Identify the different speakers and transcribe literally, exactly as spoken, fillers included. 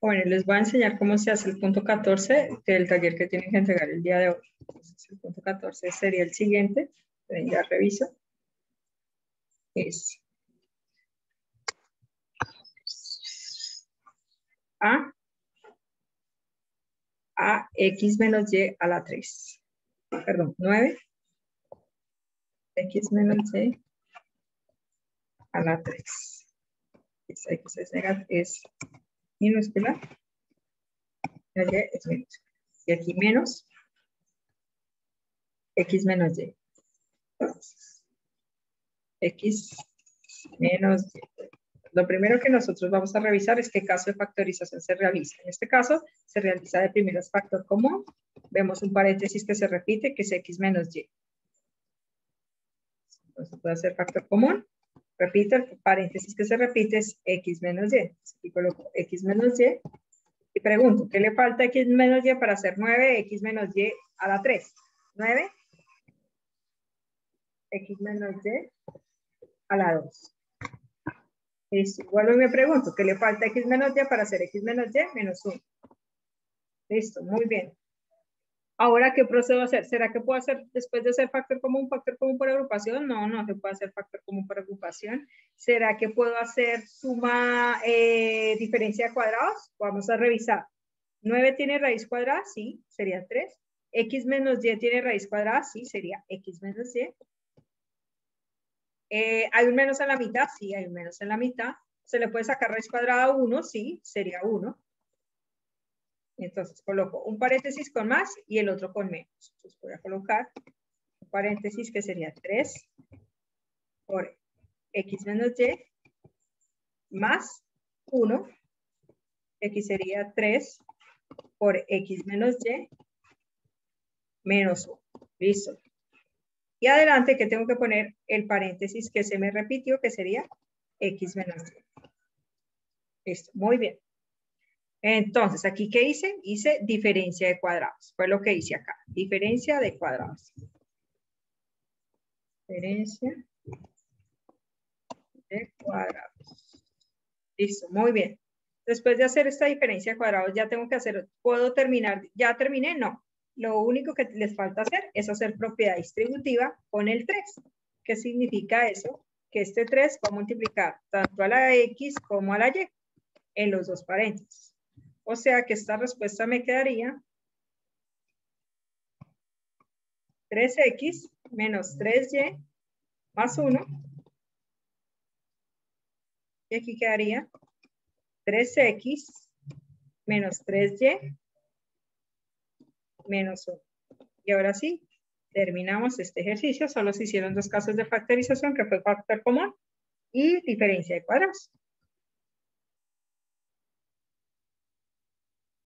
Speaker 1: Bueno, les voy a enseñar cómo se hace el punto catorce del taller que tienen que entregar el día de hoy. Entonces, el punto catorce sería el siguiente. Ya reviso. Es A a x menos y a la tres. Perdón, nueve. X menos y a la tres. Esa x es, es minúscula. La y es minúscula. Y aquí menos x menos y. Entonces, x menos y. Lo primero que nosotros vamos a revisar es qué caso de factorización se realiza. En este caso, se realiza de primeras factor común. Vemos un paréntesis que se repite, que es x menos y. Entonces, puede ser factor común. Repito, el paréntesis que se repite es x menos y. Aquí coloco x menos y. Y pregunto, ¿qué le falta a x menos y para hacer nueve? X menos y a la tres. nueve. X menos y a la dos. Listo. Igual me pregunto, ¿qué le falta a x menos y para hacer x menos y menos uno? Listo, muy bien. Ahora, ¿qué procedo a hacer? ¿Será que puedo hacer, después de hacer factor común, factor común por agrupación? No, no se puede hacer factor común por agrupación. ¿Será que puedo hacer suma, eh, diferencia de cuadrados? Vamos a revisar. nueve tiene raíz cuadrada, sí, sería tres. X menos y tiene raíz cuadrada, sí, sería x menos y. Eh, ¿Hay un menos en la mitad? Sí, hay un menos en la mitad. ¿Se le puede sacar raíz cuadrada a uno? Sí, sería uno. Entonces coloco un paréntesis con más y el otro con menos. Entonces voy a colocar un paréntesis que sería tres por x menos y más uno. X sería tres por x menos y menos uno. Listo. Y adelante que tengo que poner el paréntesis que se me repitió, que sería x menos y. Listo, muy bien. Entonces, ¿aquí qué hice? Hice diferencia de cuadrados. Fue lo que hice acá. Diferencia de cuadrados. Diferencia de cuadrados. Listo, muy bien. Después de hacer esta diferencia de cuadrados, ya tengo que hacer, ¿puedo terminar? ¿Ya terminé? No. Lo único que les falta hacer es hacer propiedad distributiva con el tres. ¿Qué significa eso? Que este tres va a multiplicar tanto a la x como a la y en los dos paréntesis. O sea que esta respuesta me quedaría tres x menos tres y más uno. Y aquí quedaría tres x menos tres y menos uno. Y ahora sí, terminamos este ejercicio. Solo se hicieron dos casos de factorización, que fue factor común y diferencia de cuadrados.